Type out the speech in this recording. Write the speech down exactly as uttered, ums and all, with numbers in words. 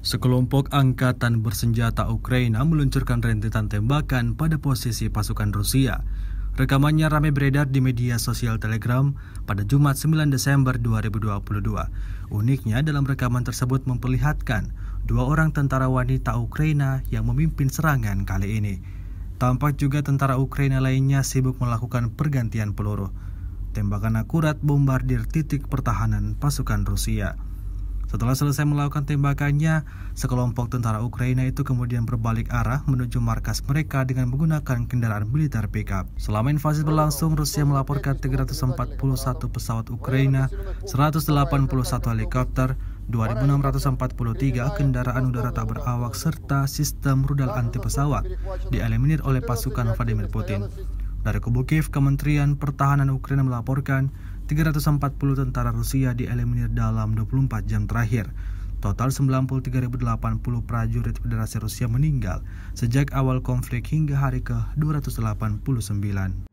Sekelompok angkatan bersenjata Ukraina meluncurkan rentetan tembakan pada posisi pasukan Rusia. Rekamannya ramai beredar di media sosial Telegram pada Jumat sembilan Desember dua ribu dua puluh dua. Uniknya dalam rekaman tersebut memperlihatkan dua orang tentara wanita Ukraina yang memimpin serangan kali ini. Tampak juga tentara Ukraina lainnya sibuk melakukan pergantian peluru. Tembakan akurat bombardir titik pertahanan pasukan Rusia. Setelah selesai melakukan tembakannya, sekelompok tentara Ukraina itu kemudian berbalik arah menuju markas mereka dengan menggunakan kendaraan militer pickup. Selama invasi berlangsung, Rusia melaporkan tiga ratus empat puluh satu pesawat Ukraina, seratus delapan puluh satu helikopter, dua ribu enam ratus empat puluh tiga kendaraan udara tak berawak, serta sistem rudal anti pesawat dieliminir oleh pasukan Vladimir Putin. Dari kubu Kiev, Kementerian Pertahanan Ukraina melaporkan tiga ratus empat puluh tentara Rusia dieliminir dalam dua puluh empat jam terakhir. Total sembilan puluh tiga ribu delapan puluh prajurit Federasi Rusia meninggal sejak awal konflik hingga hari ke dua ratus delapan puluh sembilan.